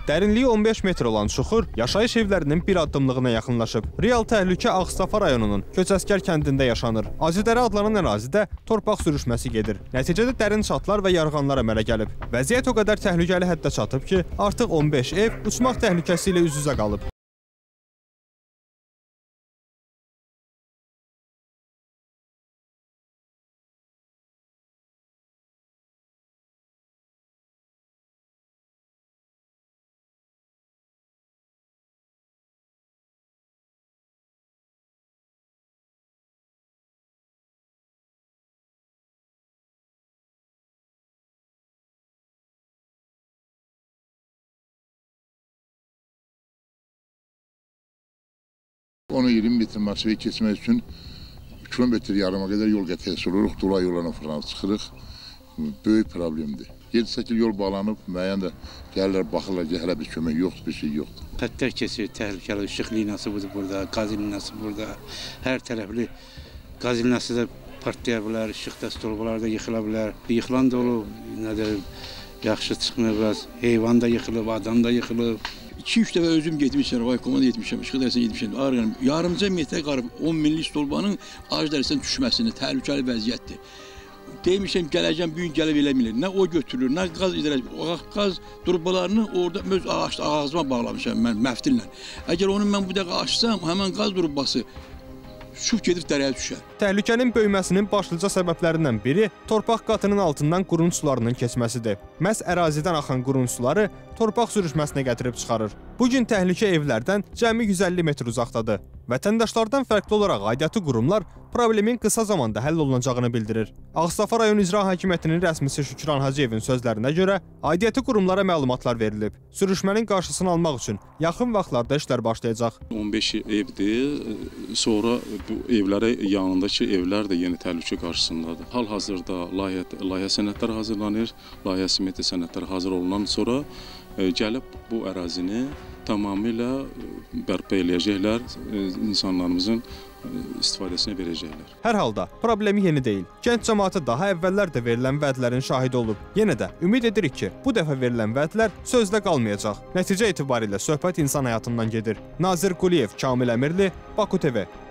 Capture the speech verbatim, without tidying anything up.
Dərinliyi on beş metr olan çuxur yaşayış evlərinin bir addımlığına yaxınlaşıb. Real təhlükə Ağstafa rayonunun Köçəskər kəndində yaşanır. Acıdərə adlanan ərazidə torpaq sürüşməsi gedir. Nəticədə dərin çatlar və yarğanlar əmələ gəlib. Vəziyyət o qədər təhlükəli həddə çatıb ki, artıq on beş ev uçmaq təhlükəsi ilə üz-üzə qalıb. on iyirmi metr masaya keçmək üçün kilometr yarıma qədər yol gətirəsi oluruq, dolay yollarına falan çıxırıq. Böyük problemdir. yeddi səkkiz yol bağlanıb, müəyyən də gəlirlər, baxırlar ki, hələ bir kömək yoxdur, bir şey yoxdur. Xəttlər keçir, təhlükəli işıq liniyası budur burada, qaz liniyası burada. Hər tərəfli qaz liniyası da partlaya bilər, işıq stolbaları da yıxıla bilər. Yıxılan da olub, nədir, yaxşı çıxmıyor biraz. Heyvan da yıxılıb, adam da yıxılıb. iki üç dəfə özüm getmişəm, Raykomada getmişəm, işıq dərsinə getmişəm. Ağrıqanım, yarımca metrə qarıb on millik stolbanın ağac dərsindən düşməsini, təhlükəli vəziyyətdir. Demişəm, gələcəm, bir gün gəlib eləmirlər. Nə o götürülür, nə qaz idarəsi. O qaz durbalarını orada öz ağac, ağacıma bağlamışam mən məftillə. Əgər onu mən bu dəqiqə açsam, həmən qaz durbası şuf gedib dərəyə düşər. Təhlükənin böyüməsinin başlıca səbəblərindən biri torpaq qatının altından qurunç sularının keçməsidir. Məhz ərazidən axan qurunç suları torpaq sürüşməsinə gətirib çıxarır. Bugün təhlükə evlərdən cəmi yüz əlli metr uzaqdadır. Vətəndaşlardan fərqli olaraq aidiyyatı qurumlar problemin qısa zamanda həll olunacağını bildirir. Ağstafa rayon İcra Hakimiyyətinin rəsmisi Şükran Hacıyevin sözlərinə görə aidiyyatı qurumlara məlumatlar verilib. Sürüşmənin qarşısını almaq üçün yaxın vaxtlarda işlər başlayacaq. on beş evdir, sonra bu evlərə yanındakı evlər də yeni təhlükə qarşısındadır. Hal-hazırda layihə, layihə sənədləri hazırlanır, layihə simmetri sənədləri hazır olunan sonra gəlib bu ərazini tamamilə bərpa eləyəcəklər, insanlarımızın istifadəsinə verəcəklər. Hər halda problemi yeni deyil. Gəncə cəmaatı daha əvvəllər də verilən vədlərin şahidi olub. Yenə də ümid edirik ki, bu dəfə verilən vədlər sözdə qalmayacaq. Nəticə etibarilə söhbət insan həyatından gedir. Nazir Quliyev, Kamil Əmirli, Baku T V.